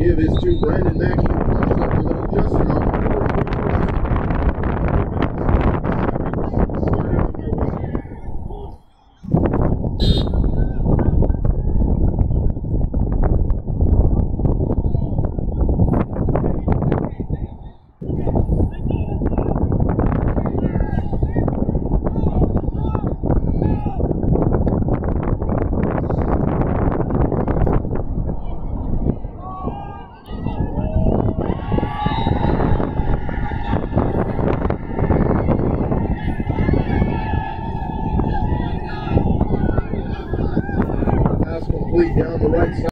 give is to Brandon Mackey, who punches up a little Judson off the board. Down the right side.